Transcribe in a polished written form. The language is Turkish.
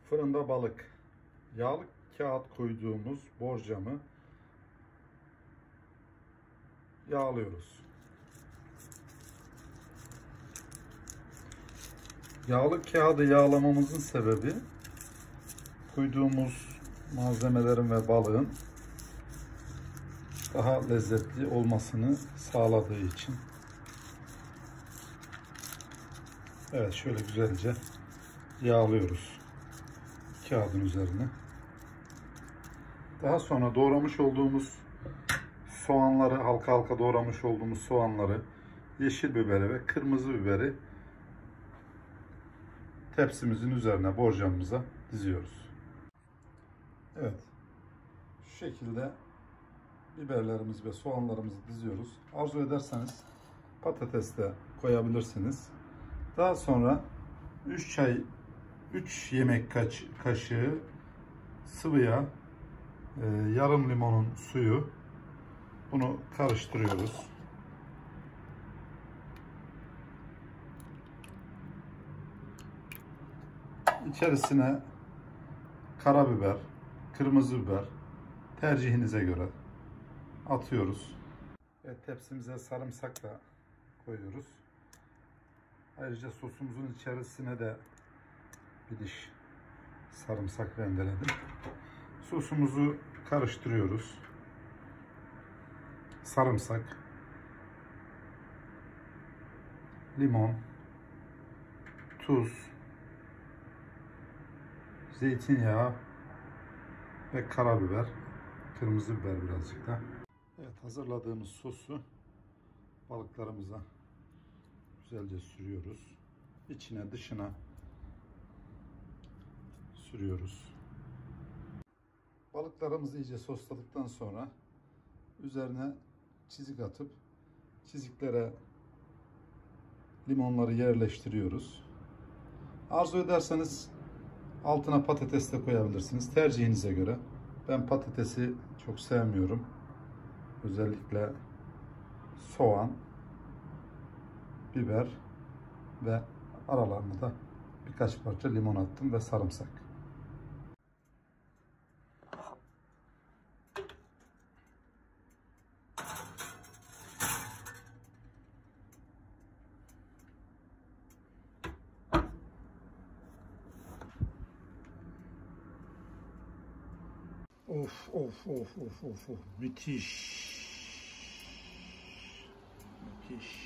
Fırında balık. Yağlı kağıt koyduğumuz borcamı yağlıyoruz. Yağlı kağıdı yağlamamızın sebebi koyduğumuz malzemelerin ve balığın daha lezzetli olmasını sağladığı için. Evet, şöyle güzelce yağlıyoruz kağıdın üzerine. Daha sonra doğramış olduğumuz soğanları, halka halka doğramış olduğumuz soğanları, yeşil biberi ve kırmızı biberi tepsimizin üzerine, borcamımıza diziyoruz. Evet, şu şekilde biberlerimizi ve soğanlarımızı diziyoruz. Arzu ederseniz patates de koyabilirsiniz. Daha sonra 3 yemek kaşığı sıvı yağ, yarım limonun suyu, bunu karıştırıyoruz. İçerisine karabiber, kırmızı biber tercihinize göre atıyoruz. Ve tepsimize sarımsak da koyuyoruz. Ayrıca sosumuzun içerisine de bir diş sarımsak rendeledim. Sosumuzu karıştırıyoruz. Sarımsak, limon, tuz, zeytinyağı ve karabiber, kırmızı biber birazcık da. Evet, hazırladığımız sosu balıklarımıza güzelce sürüyoruz. İçine dışına sürüyoruz. Balıklarımızı iyice sosladıktan sonra üzerine çizik atıp çiziklere limonları yerleştiriyoruz. Arzu ederseniz altına patates de koyabilirsiniz. Tercihinize göre. Ben patatesi çok sevmiyorum. Özellikle soğan, biber ve aralarına da birkaç parça limon attım ve sarımsak. Of of of of of of, müthiş. Müthiş.